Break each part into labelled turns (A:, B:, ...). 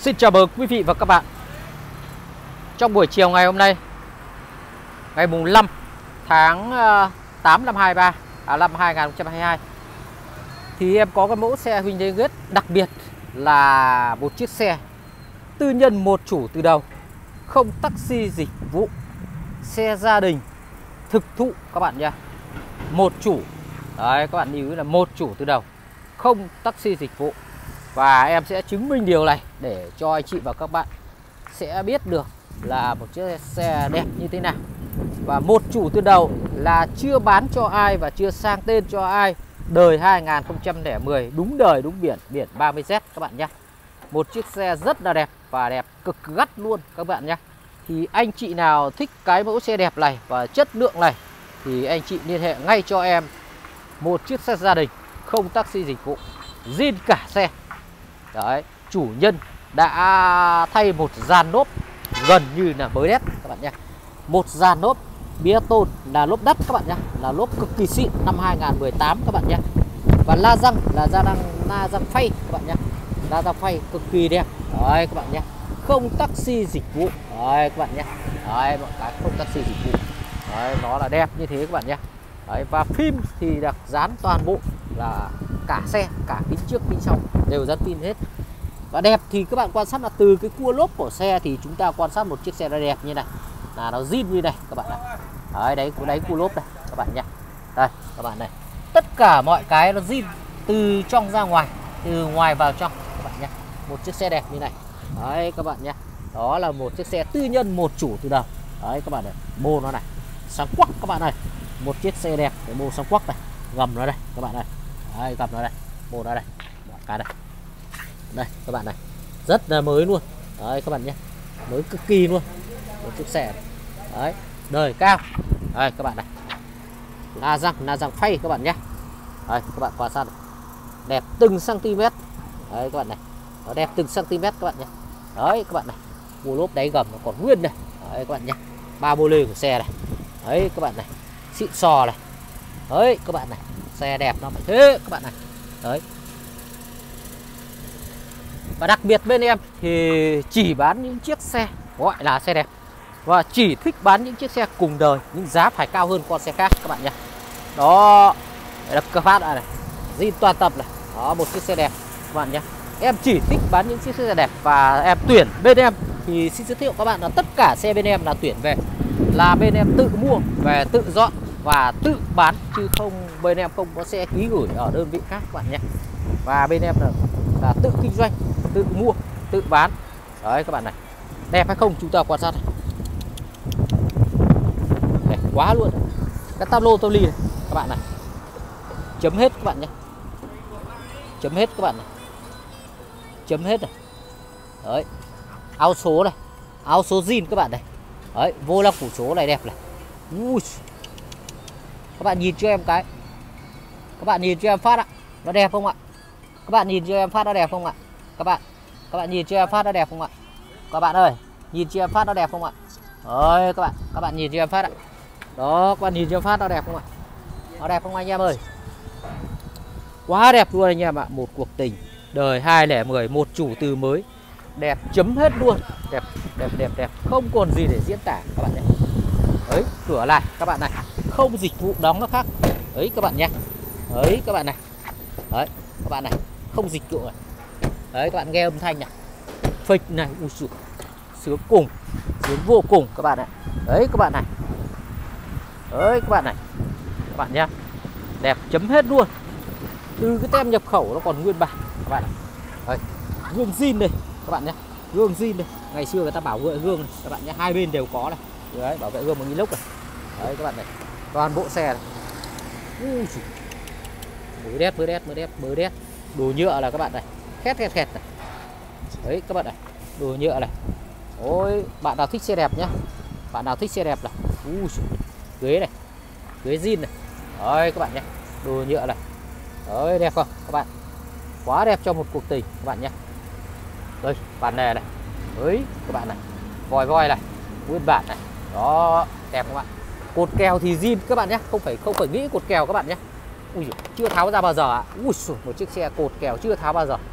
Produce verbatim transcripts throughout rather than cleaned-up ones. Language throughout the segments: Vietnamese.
A: Xin chào mừng quý vị và các bạn. Trong buổi chiều ngày hôm nay, ngày mùng năm tháng tám năm hai ba à, năm hai nghìn không trăm hai mươi hai, thì em có cái mẫu xe Hyundai Getz đặc biệt là một chiếc xe tư nhân một chủ từ đầu, không taxi dịch vụ, xe gia đình thực thụ các bạn nha. Một chủ. Đấy, các bạn lưu ý là một chủ từ đầu, không taxi dịch vụ. Và em sẽ chứng minh điều này để cho anh chị và các bạn sẽ biết được là một chiếc xe đẹp như thế nào. Và một chủ từ đầu là chưa bán cho ai và chưa sang tên cho ai. Đời hai nghìn không trăm lẻ mười, đúng đời đúng biển, biển ba mươi Z các bạn nhé. Một chiếc xe rất là đẹp và đẹp cực gắt luôn các bạn nhé. Thì anh chị nào thích cái mẫu xe đẹp này và chất lượng này thì anh chị liên hệ ngay cho em một chiếc xe gia đình, không taxi dịch vụ, zin cả xe. Đấy, chủ nhân đã thay một dàn lốp gần như là mới đét các bạn nhé. Một dàn lốp bia tôn là lốp đất các bạn nhé, là lốp cực kỳ xịn năm hai nghìn không trăm mười tám các bạn nhé. Và la răng là da răng la răng phay các bạn nhé, la răng phay cực kỳ đẹp. Đấy các bạn nhé, không taxi dịch vụ. Đấy các bạn nhé, đấy mọi cái không taxi dịch vụ. Đấy, nó là đẹp như thế các bạn nhé. Đấy, và phim thì được dán toàn bộ là cả xe, cả kính trước kính sau đều dán phim hết. Và đẹp thì các bạn quan sát là từ cái cua lốp của xe thì chúng ta quan sát một chiếc xe nó đẹp như này, là nó zin như này các bạn này. Đấy, đấy của đấy cua lốp này các bạn nhé. Đây các bạn này, tất cả mọi cái nó zin từ trong ra ngoài, từ ngoài vào trong các bạn nhé. Một chiếc xe đẹp như này. Đấy các bạn nhé, đó là một chiếc xe tư nhân một chủ từ đầu. Đấy các bạn này, bô nó này sáng quắc các bạn này. Một chiếc xe đẹp, cái bô sáng quắc này, gầm nó đây các bạn này. Đấy, gầm nó đây, bô nó đây, cái này. Đây các bạn này, rất là mới luôn. Đấy các bạn nhé, mới cực kỳ luôn. Một chiếc xe này. Đấy, đời cao. Đây các bạn này, la răng, la răng phay các bạn nhé. Đây các bạn quan sát này. Đẹp từng cm. Đấy các bạn này, nó đẹp từng cm các bạn nhé. Đấy các bạn này, bô lốp đáy gầm nó còn nguyên này. Đấy các bạn nhé, ba bô lê của xe này. Đấy các bạn này, xịn sò này. Đấy các bạn này, xe đẹp nó phải thế các bạn này. Đấy. Và đặc biệt bên em thì chỉ bán những chiếc xe gọi là xe đẹp, và chỉ thích bán những chiếc xe cùng đời nhưng giá phải cao hơn con xe khác các bạn nhé. Đó, đập cơ phát này, zin toàn tập này. Đó, một chiếc xe đẹp các bạn nhé. Em chỉ thích bán những chiếc xe đẹp và em tuyển bên em thì xin giới thiệu các bạn là tất cả xe bên em là tuyển về là bên em tự mua về, tự dọn và tự bán, chứ không bên em không có xe ký gửi ở đơn vị khác các bạn nhé. Và bên em là, là tự kinh doanh, tự mua, tự bán. Đấy các bạn này, đẹp hay không chúng ta quan sát này. Đẹp quá luôn. Cái táp lô tô ly này các bạn này, chấm hết các bạn nhé, chấm hết các bạn này, chấm hết này. Đấy, áo số này, áo số zin các bạn này. Đấy, vô lăng phủ số này đẹp này. Ui, các bạn nhìn cho em cái, các bạn nhìn cho em phát ạ, nó đẹp không ạ? Các bạn nhìn cho em phát nó đẹp không ạ? Các bạn, các bạn nhìn cho em phát nó đẹp không ạ? Các bạn ơi, nhìn cho em phát nó đẹp không ạ? Ơi các bạn, các bạn nhìn cho em phát ạ. Đó, các bạn nhìn cho em phát nó đẹp không ạ? Nó đẹp không anh em ơi? Quá đẹp luôn anh em ạ. Một cuộc tình đời hai nghìn không trăm mười, một chủ từ mới, đẹp chấm hết luôn. Đẹp, đẹp, đẹp, đẹp, không còn gì để diễn tả các bạn nhé. Đấy, cửa lại các bạn này, không dịch vụ đóng nó khác. Đấy các bạn nhé. Đấy các bạn này. Đấy các bạn này, không dịch vụ này. Đấy các bạn nghe âm thanh này, phịch này, ui dồi, sướng cùng, sướng vô cùng các bạn ạ. Đấy các bạn này. Đấy các bạn này, các bạn nhé, đẹp chấm hết luôn. Từ cái tem nhập khẩu nó còn nguyên bản các bạn này. Đấy, gương zin đây các bạn nhé, gương zin đây. Ngày xưa người ta bảo vệ gương này các bạn nhé, hai bên đều có này. Đấy, bảo vệ gương bằng inox này. Đấy các bạn này, toàn bộ xe này. Ui dồi, mới đét, mới đét, mới đét, mới đét. Đồ nhựa là các bạn này, khét khét khét này. Đấy các bạn này, đồ nhựa này. Ôi, bạn nào thích xe đẹp nhá, bạn nào thích xe đẹp này. Ui, ghế này, ghế zin này. Đấy các bạn nhé, đồ nhựa này. Đấy, đẹp không các bạn? Quá đẹp cho một cuộc tình các bạn nhé. Đây, bàn nề này. Đấy các bạn này, vòi voi này, nguyên bản này. Đó, đẹp các bạn. Cột kèo thì zin các bạn nhé, không phải không phải nghĩ cột kèo các bạn nhé. Ui, chưa tháo ra bao giờ ạ. Ui, một chiếc xe cột kèo chưa tháo bao giờ.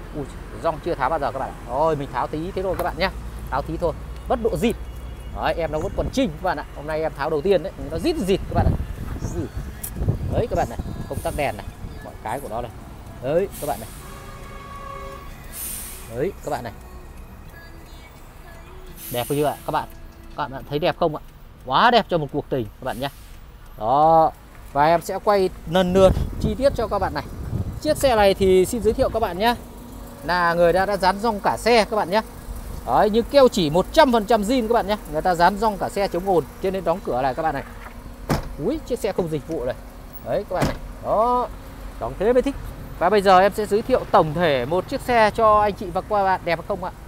A: Ui, rong chưa tháo bao giờ các bạn. Rồi mình tháo tí thế rồi các bạn nhé. Tháo tí thôi, mất độ dịt. Đấy, em nó vẫn còn trinh các bạn ạ. Hôm nay em tháo đầu tiên đấy, nó rít rịt các bạn ạ. Đấy các bạn này, công tắc đèn này, mọi cái của nó này. Đấy các bạn này. Đấy các bạn này. Đẹp chưa ạ các bạn? Các bạn thấy đẹp không ạ? Quá đẹp cho một cuộc tình các bạn nhé. Đó. Và em sẽ quay lần lượt chi tiết cho các bạn này. Chiếc xe này thì xin giới thiệu các bạn nhé, là người ta đã dán rong cả xe các bạn nhé. Đấy, nhưng keo chỉ một trăm phần trăm zin các bạn nhé. Người ta dán rong cả xe chống ồn, cho nên đóng cửa này các bạn này. Úi, chiếc xe không dịch vụ này. Đấy các bạn này. Đó, đóng thế mới thích. Và bây giờ em sẽ giới thiệu tổng thể một chiếc xe cho anh chị và các bạn đẹp không ạ?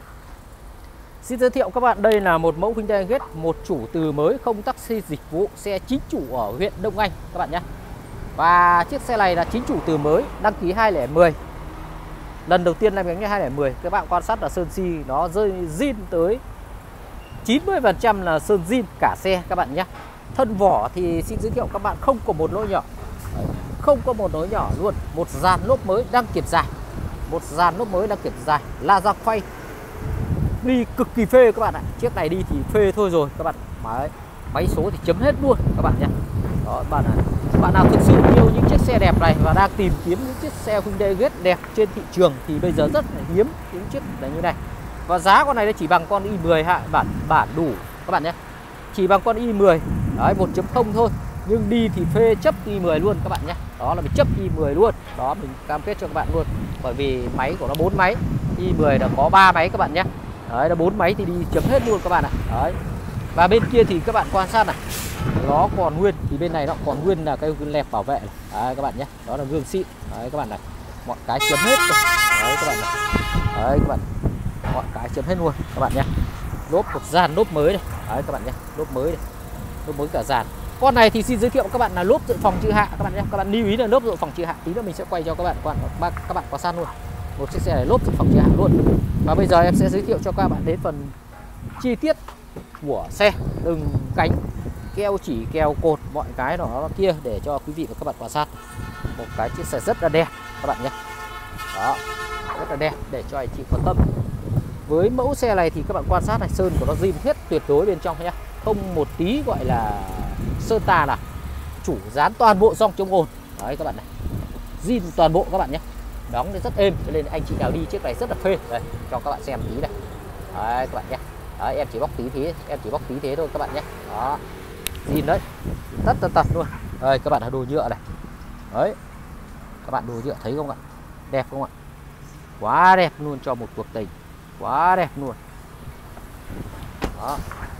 A: Xin giới thiệu các bạn, đây là một mẫu Hyundai Getz, một chủ từ mới, không taxi dịch vụ, xe chính chủ ở huyện Đông Anh các bạn nhé. Và chiếc xe này là chính chủ từ mới, đăng ký hai không một không. Lần đầu tiên làm cái hai không một không, các bạn quan sát là sơn xi nó rơi zin tới chín mươi phần trăm là sơn zin cả xe các bạn nhé. Thân vỏ thì xin giới thiệu các bạn không có một lỗ nhỏ. Đấy, không có một lỗ nhỏ luôn. Một dàn lốp mới đăng kiểm dài. Một dàn lốp mới đăng kiểm dài, la răng phay. Đi cực kỳ phê các bạn ạ. Chiếc này đi thì phê thôi rồi các bạn. Máy, máy số thì chấm hết luôn các bạn nhé. Đó, bạn này, bạn nào thực sự yêu những chiếc xe đẹp này và đang tìm kiếm những chiếc xe Hyundai Getz đẹp trên thị trường thì bây giờ rất là hiếm những chiếc là như này. Và giá con này nó chỉ bằng con i mười hạ bản bản đủ các bạn nhé. Chỉ bằng con i mười. Đấy, một chấm không thôi. Nhưng đi thì phê chấp i mười luôn các bạn nhé. Đó là mình chấp i mười luôn. Đó, mình cam kết cho các bạn luôn. Bởi vì máy của nó bốn máy, i mười là có ba máy các bạn nhé. Đấy, nó bốn máy thì đi chấm hết luôn các bạn ạ. Đấy. Và bên kia thì các bạn quan sát này, nó còn nguyên, thì bên này nó còn nguyên là cái lẹp bảo vệ này. Đấy các bạn nhé. Đó là gương xịn. Đấy các bạn này. Mọi cái chấm hết rồi. Đấy các bạn này. Đấy các bạn. Mọi cái chấm hết luôn các bạn nhé. Lốp một dàn lốp mới này. Đấy các bạn nhé. Lốp mới này. Lốp mới cả dàn. Con này thì xin giới thiệu các bạn là lốp dự phòng trừ hạ các bạn nhé. Các bạn lưu ý là lốp dự phòng trừ hạ, tí nữa mình sẽ quay cho các bạn các bạn các bạn quan sát luôn. Một chiếc xe này lốp dự phòng trừ hạ luôn. Và bây giờ em sẽ giới thiệu cho các bạn đến phần chi tiết của xe, từng cánh, keo chỉ, keo cột, mọi cái đó kia để cho quý vị và các bạn quan sát. Một cái chiếc xe rất là đẹp các bạn nhé. Đó, rất là đẹp để cho anh chị quan tâm. Với mẫu xe này thì các bạn quan sát này, sơn của nó zin hết tuyệt đối bên trong nhé. Không một tí gọi là sơn tà nào. Chủ dán toàn bộ rong chống ồn. Đấy các bạn này. Zin toàn bộ các bạn nhé. Đóng thì rất êm, cho nên anh chị nào đi chiếc này rất là phê. Đây, cho các bạn xem tí này. Đấy các bạn nhé. Đấy, em chỉ bóc tí thế, em chỉ bóc tí thế thôi các bạn nhé. Đó. Zin đấy. Tất tất tật luôn. Đây các bạn là đồ nhựa này. Đấy. Các bạn đồ nhựa thấy không ạ? Đẹp không ạ? Quá đẹp luôn cho một cuộc tình. Quá đẹp luôn. Đó.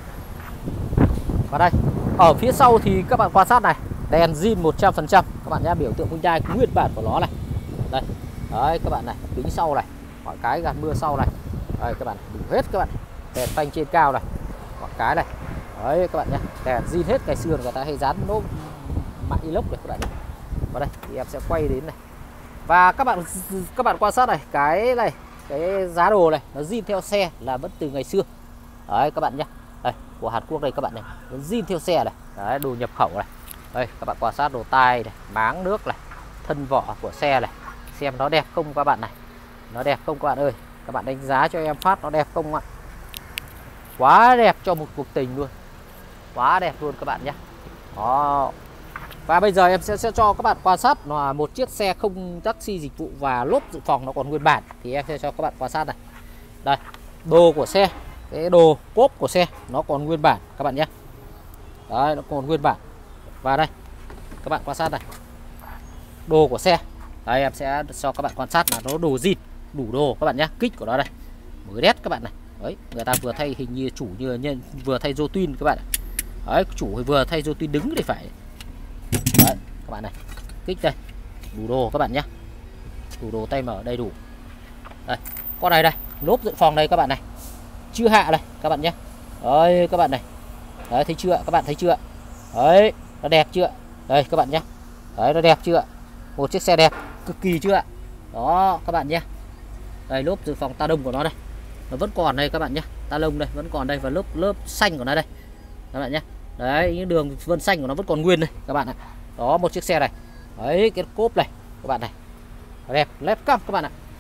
A: Và đây, ở phía sau thì các bạn quan sát này, đèn zin một trăm phần trăm các bạn nhé, biểu tượng Hyundai nguyên bản của nó này. Đây. Đấy các bạn này, kính sau này, mọi cái gạt mưa sau này. Đây các bạn, đủ hết các bạn. Đèn phanh trên cao này, mọi cái này. Đấy các bạn nhé, đèn zin hết, ngày xưa người ta hay dán nốt mạ inox này các bạn này. Và đây thì em sẽ quay đến này. Và các bạn các bạn quan sát này, cái này, cái giá đồ này nó zin theo xe là vẫn từ ngày xưa. Đấy các bạn nhé. Đây, của Hàn Quốc đây các bạn này, nó zin theo xe này. Đấy, đồ nhập khẩu này. Đây các bạn quan sát đồ tai này, máng nước này, thân vỏ của xe này. Xem nó đẹp không các bạn này. Nó đẹp không các bạn ơi. Các bạn đánh giá cho em phát nó đẹp không ạ? Quá đẹp cho một cuộc tình luôn. Quá đẹp luôn các bạn nhé. Đó. Và bây giờ em sẽ, sẽ cho các bạn quan sát là một chiếc xe không taxi dịch vụ và lốp dự phòng nó còn nguyên bản. Thì em sẽ cho các bạn quan sát này. Đây, đồ của xe, cái đồ cốp của xe nó còn nguyên bản các bạn nhé. Đấy, nó còn nguyên bản. Và đây, các bạn quan sát này, đồ của xe. Đây em sẽ cho các bạn quan sát là nó đồ zin, đủ đồ các bạn nhé. Kích của nó đây, mới đét các bạn này. Đấy, người ta vừa thay hình như chủ như nhân vừa thay rô twin các bạn. Đấy, chủ vừa thay rô twin đứng thì phải. Đấy, các bạn này, kích đây, đủ đồ các bạn nhé. Đủ đồ tay mở đầy đủ. Đây, con này đây, lốp dự phòng đây các bạn này, chưa hạ đây các bạn nhé. Đấy các bạn này. Đấy, thấy chưa? Các bạn thấy chưa? Đấy, nó đẹp chưa? Đây các bạn nhé. Đấy, nó đẹp chưa? Một chiếc xe đẹp cực kỳ chưa ạ? Đó các bạn nhé. Đây, lốp dự phòng ta đông của nó đây, nó vẫn còn đây các bạn nhé. Ta lông đây vẫn còn đây, và lớp lớp xanh của nó đây các bạn nhé. Đấy, những đường vân xanh của nó vẫn còn nguyên đây các bạn ạ. Đó, một chiếc xe này. Đấy, cái cốp này các bạn này, đẹp lép căm các bạn ạ.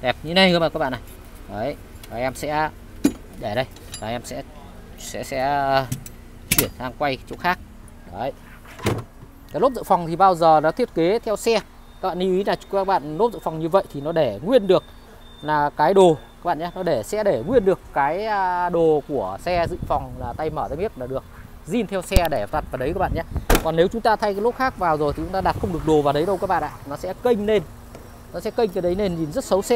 A: đẹp như này các bạn các bạn này. Đấy, và em sẽ để đây và em sẽ sẽ sẽ chuyển sang quay chỗ khác. Đấy, cái lốp dự phòng thì bao giờ nó thiết kế theo xe. Các bạn lưu ý là các bạn lốp dự phòng như vậy thì nó để nguyên được là cái đồ các bạn nhé, nó để sẽ để nguyên được cái đồ của xe dự phòng là tay mở tay bếp là được, zin theo xe để đặt vào đấy các bạn nhé. Còn nếu chúng ta thay cái lốp khác vào rồi thì chúng ta đặt không được đồ vào đấy đâu các bạn ạ, nó sẽ kênh lên, nó sẽ kênh cái đấy lên nhìn rất xấu xe.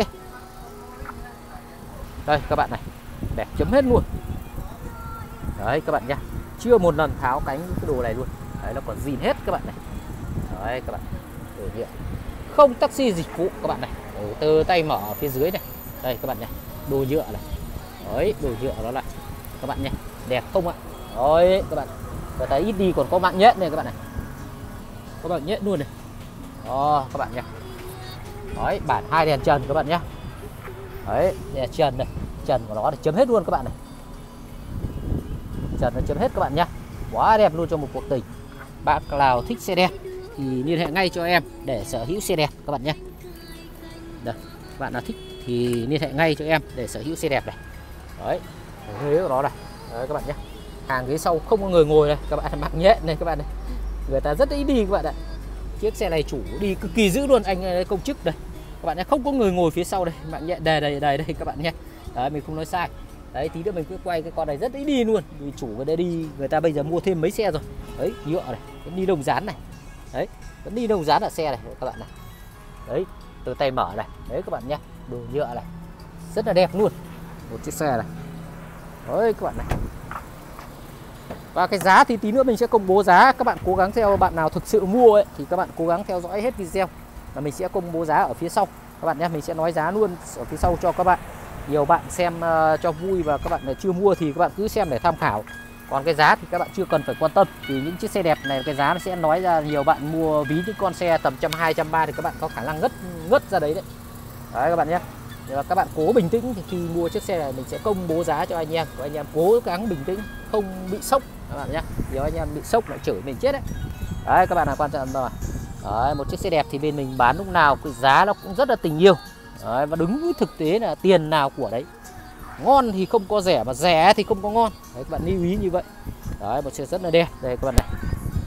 A: Đây các bạn này, đẹp chấm hết luôn. Đấy các bạn nhé, chưa một lần tháo cánh cái đồ này luôn. Đấy, nó còn zin hết các bạn này. Đấy các bạn, đồ nhựa không taxi dịch vụ các bạn này, ở từ tay mở ở phía dưới này. Đây các bạn nhé, đồ nhựa này. Đấy, đồ nhựa đó lại các bạn nhé, đẹp không ạ? Rồi các bạn, người ta ít đi còn có mạng nhện này các bạn này, có mạng nhện luôn này. Đó các bạn nhé. Đấy, bản hai đèn trần các bạn nhé. Đấy, đèn trần này, trần của nó thì chấm hết luôn các bạn này, trần nó chấm hết các bạn nhé, quá đẹp luôn cho một cuộc tình. Bạn nào thích xe đẹp thì liên hệ ngay cho em để sở hữu xe đẹp các bạn nhé. Đây, bạn nào thích thì liên hệ ngay cho em để sở hữu xe đẹp này. Đấy, ghế của nó này. Đấy các bạn nhé, hàng ghế sau không có người ngồi này các bạn, mạng nhện này các bạn này, người ta rất ít đi các bạn ạ. Chiếc xe này chủ đi cực kỳ dữ luôn, anh công chức đây các bạn nhé, không có người ngồi phía sau đây, mạng nhện đầy đầy đầy đây các bạn nhé. Đấy, mình không nói sai. Đấy, tí nữa mình cứ quay cái con này rất ít đi luôn, vì chủ người ta đi, người ta bây giờ mua thêm mấy xe rồi. Đấy, nhựa này, cái ni lông dán này. Đấy, cái ni lông dán ở xe này các bạn này. Đấy, từ tay mở này. Đấy các bạn nhé, đồ nhựa này, rất là đẹp luôn, một chiếc xe này. Đấy các bạn này. Và cái giá thì tí nữa mình sẽ công bố giá, các bạn cố gắng theo, bạn nào thực sự mua ấy thì các bạn cố gắng theo dõi hết video và mình sẽ công bố giá ở phía sau các bạn nhé. Mình sẽ nói giá luôn ở phía sau cho các bạn. Nhiều bạn xem uh, cho vui và các bạn chưa mua thì các bạn cứ xem để tham khảo. Còn cái giá thì các bạn chưa cần phải quan tâm, vì những chiếc xe đẹp này cái giá nó sẽ nói ra, nhiều bạn mua ví những con xe tầm trăm hai trăm ba thì các bạn có khả năng ngất ngất ra đấy đấy. Đấy các bạn nhé. Nhưng mà các bạn cố bình tĩnh thì khi mua chiếc xe này mình sẽ công bố giá cho anh em, của anh em cố gắng bình tĩnh, không bị sốc các bạn nhé. Nhiều anh em bị sốc lại chửi mình chết đấy. Đấy các bạn là quan trọng rồi. Đấy, một chiếc xe đẹp thì bên mình bán lúc nào cái giá nó cũng rất là tình yêu. Đấy, và đúng với thực tế là tiền nào của đấy. Ngon thì không có rẻ, mà rẻ thì không có ngon. Đấy các bạn lưu ý như vậy. Đấy, một chiếc rất là đẹp. Đây các bạn này,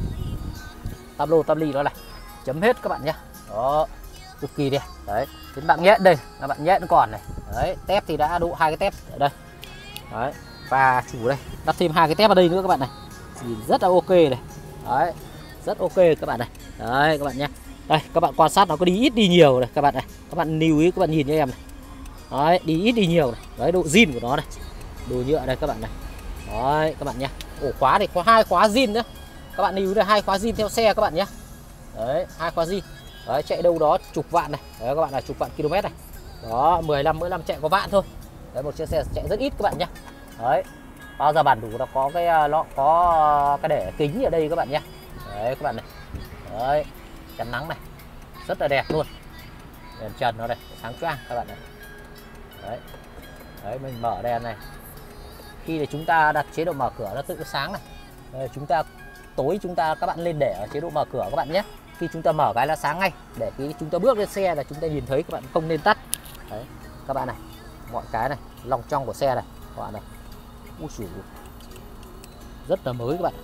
A: tam lô tam ly nó này, chấm hết các bạn nhé. Đó, cực kỳ đẹp. Đấy, đến bạn nhện đây là bạn nhện còn này. Đấy, tép thì đã độ hai cái tép ở đây. Đấy, và chủ đây đặt thêm hai cái tép ở đây nữa các bạn này, nhìn rất là ok này. Đấy, rất ok các bạn này. Đấy các bạn nhé. Đây các bạn quan sát nó có đi ít đi nhiều này các bạn này, các bạn lưu ý, các bạn nhìn cho em này. Đấy, đi ít đi nhiều này. Đấy, độ zin của nó này, đồ nhựa đây các bạn này. Đấy các bạn nhé. Ổ khóa thì có hai khóa zin nữa, các bạn lưu ý là hai khóa zin theo xe các bạn nhé. Đấy, hai khóa zin. Đấy, chạy đâu đó chục vạn này. Đấy các bạn là chục vạn km này. Đó, mười lăm mỗi năm chạy có vạn thôi. Đấy, một chiếc xe chạy rất ít các bạn nhé. Đấy, bao giờ bản đủ nó có cái lọ, có cái để kính ở đây các bạn nhé. Đấy các bạn này. Đấy, chắn nắng này, rất là đẹp luôn. Đèn trần nó đây, sáng choang các bạn này. Đấy, đấy mình mở đèn này, khi thì chúng ta đặt chế độ mở cửa nó tự sáng này. Đấy, chúng ta tối chúng ta các bạn lên để ở chế độ mở cửa các bạn nhé. Khi chúng ta mở cái là sáng ngay, để khi chúng ta bước lên xe là chúng ta nhìn thấy, các bạn không nên tắt. Đấy các bạn này, mọi cái này, lòng trong của xe này các bạn này. Úi dồi, rất là mới các bạn,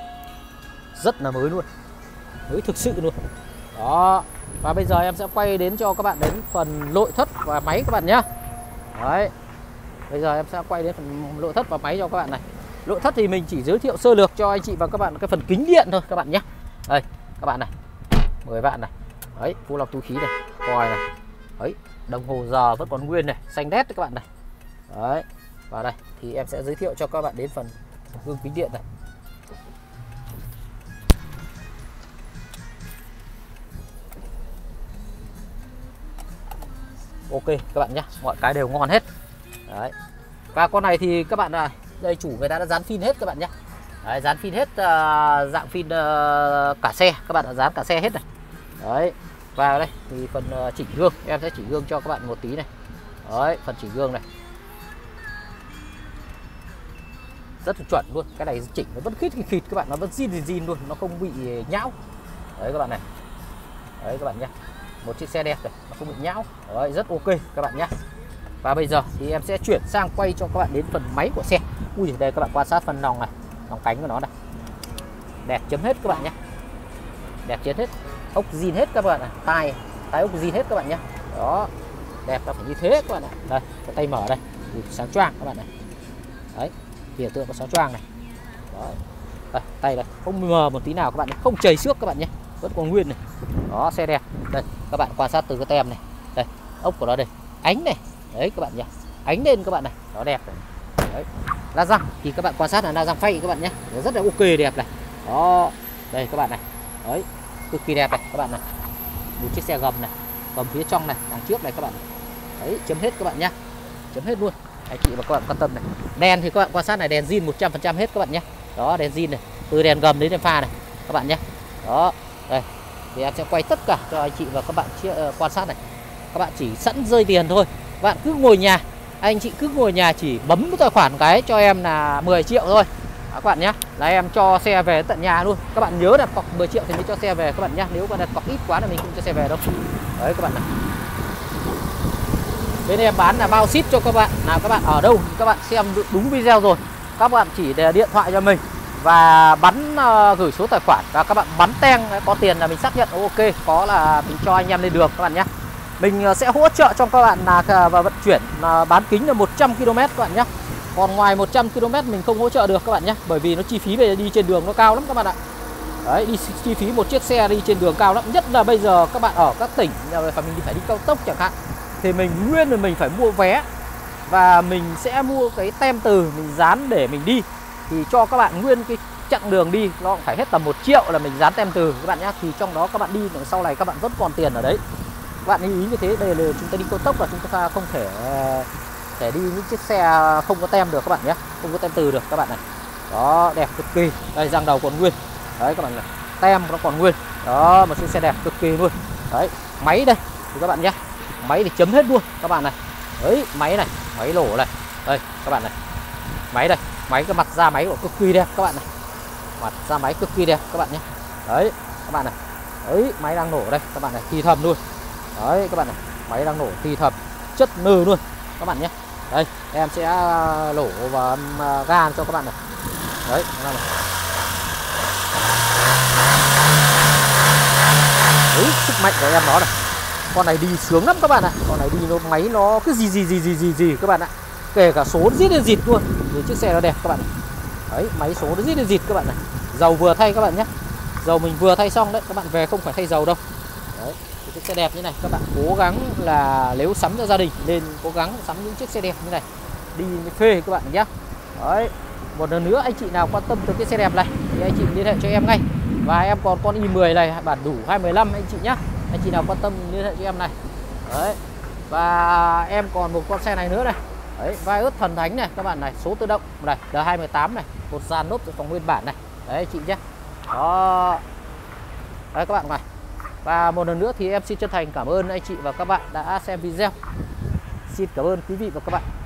A: rất là mới luôn, mới thực sự luôn. Đó, và bây giờ em sẽ quay đến cho các bạn đến phần nội thất và máy các bạn nhé. Đấy, bây giờ em sẽ quay đến phần nội thất và máy cho các bạn này. Nội thất thì mình chỉ giới thiệu sơ lược cho anh chị và các bạn cái phần kính điện thôi các bạn nhé. Đây các bạn này, mười vạn này. Đấy, vô lọc túi khí này, còi này. Đấy, đồng hồ giờ vẫn còn nguyên này, xanh đét đấy các bạn này. Đấy, và đây thì em sẽ giới thiệu cho các bạn đến phần gương kính điện này. Ok các bạn nhé, mọi cái đều ngon hết. Đấy, và con này thì các bạn này, đây chủ người ta đã dán phin hết các bạn nhé. Đấy, dán phin hết, uh, dạng phin uh, cả xe, các bạn đã dán cả xe hết này. Đấy, và đây thì phần uh, chỉnh gương, em sẽ chỉnh gương cho các bạn một tí này. Đấy, phần chỉnh gương này rất là chuẩn luôn, cái này chỉnh nó vẫn khít khít các bạn, nó vẫn zin zin luôn, nó không bị nhão. Đấy các bạn này. Đấy các bạn nhé. một chiếc xe đẹp này, nó không bị nhão. Đấy, rất ok các bạn nhé. Và bây giờ thì em sẽ chuyển sang quay cho các bạn đến phần máy của xe. Ui, đây các bạn quan sát phần nòng này, nòng cánh của nó này, đẹp chấm hết các bạn nhé, đẹp chấm hết, ốc zin hết các bạn này, tai tai ốc zin hết các bạn nhé. Đó, đẹp là phải như thế các bạn này. Đây, cái tay mở đây, sáng choang các bạn này. Đấy, hiện tượng có sáng choang này. Đấy. Đây, tay này không mờ một tí nào các bạn này, không chảy xước các bạn nhé, vẫn còn nguyên này. Đó, xe đẹp. Đây, các bạn quan sát từ cái tem này, đây, ốc của nó đây, ánh này, đấy các bạn nhé, ánh lên các bạn này, nó đẹp này. Đấy. La răng thì các bạn quan sát là la răng phay các bạn nhé, rất là ok đẹp này. Đó, đây các bạn này, đấy, cực kỳ đẹp này các bạn này. Một chiếc xe gầm này, gầm phía trong này, đằng trước này các bạn. Đấy, chấm hết các bạn nhé, chấm hết luôn. Anh chị và các bạn quan tâm này. Đèn thì các bạn quan sát này, đèn zin một trăm phần trăm hết các bạn nhé. Đó, đèn zin này, từ đèn gầm đến đèn pha này các bạn nhé. Đó, đây thì em sẽ quay tất cả cho anh chị và các bạn uh, quan sát này. Các bạn chỉ sẵn rơi tiền thôi, các bạn cứ ngồi nhà, anh chị cứ ngồi nhà chỉ bấm cái tài khoản cái cho em là mười triệu thôi. Đó, các bạn nhé, là em cho xe về tận nhà luôn. Các bạn nhớ đặt cọc mười triệu thì mới cho xe về các bạn nhé. Nếu mà đặt cọc ít quá là mình không cho xe về đâu. Đấy các bạn này. Bên em bán là bao ship cho các bạn. Nào các bạn ở đâu các bạn xem đúng video rồi, các bạn chỉ để điện thoại cho mình và bắn uh, gửi số tài khoản và các bạn bắn teng, có tiền là mình xác nhận ok, có là mình cho anh em lên đường các bạn nhé. Mình uh, sẽ hỗ trợ cho các bạn là uh, và vận chuyển uh, bán kính là một trăm ki lô mét các bạn nhé. Còn ngoài một trăm ki lô mét mình không hỗ trợ được các bạn nhé, bởi vì nó chi phí về đi trên đường nó cao lắm các bạn ạ. Đấy, đi chi phí một chiếc xe đi trên đường cao lắm, nhất là bây giờ các bạn ở các tỉnh phải mình phải đi cao tốc chẳng hạn, thì mình nguyên là mình phải mua vé và mình sẽ mua cái tem từ mình dán để mình đi, thì cho các bạn nguyên cái chặng đường đi nó phải hết tầm một triệu là mình dán tem từ các bạn nhé. Thì trong đó các bạn đi sau này các bạn vẫn còn tiền ở đấy, các bạn lưu ý như thế. Đây là chúng ta đi cao tốc là chúng ta không thể thể đi những chiếc xe không có tem được các bạn nhé, không có tem từ được các bạn này. Đó, đẹp cực kỳ. Đây, răng đầu còn nguyên đấy các bạn này, tem nó còn nguyên. Đó, một chiếc xe đẹp cực kỳ luôn. Đấy, máy đây thì các bạn nhé, máy thì chấm hết luôn các bạn này. Đấy, máy này, máy lổ này, đây các bạn này, máy đây, máy cái mặt da máy của cực kỳ đẹp các bạn này, mặt da máy cực kỳ đẹp các bạn nhé. Đấy các bạn này, đấy máy đang nổ đây các bạn này, thì thầm luôn. Đấy các bạn này, máy đang nổ thì thầm chất nừ luôn các bạn nhé. Đây em sẽ lổ và ga cho các bạn này. Đấy các bạn này. Đấy, sức mạnh của em nó này, con này đi sướng lắm các bạn ạ. Con này đi nó máy nó cứ gì gì gì gì gì gì các bạn ạ, kể cả số rít lên dịt luôn. Thì chiếc xe nó đẹp các bạn này. Đấy, máy số nó rít lên dịt các bạn này. Dầu vừa thay các bạn nhé, dầu mình vừa thay xong đấy, các bạn về không phải thay dầu đâu. Đấy, chiếc xe đẹp như này các bạn cố gắng là nếu sắm cho gia đình nên cố gắng sắm những chiếc xe đẹp như này đi mới phê các bạn nhé. Đấy, một lần nữa anh chị nào quan tâm tới cái xe đẹp này thì anh chị liên hệ cho em ngay. Và em còn con i mười này bản đủ hai mười lăm anh chị nhé. Anh chị nào quan tâm liên hệ cho em này. Đấy, và em còn một con xe này nữa này. Đấy, vai ớt thần thánh này các bạn này, số tự động này, D hai mươi tám này, một dàn lốp dự phòng nguyên bản này. Đấy chị nhé. Đó. Đấy các bạn này. Và một lần nữa thì em xin chân thành cảm ơn anh chị và các bạn đã xem video. Xin cảm ơn quý vị và các bạn.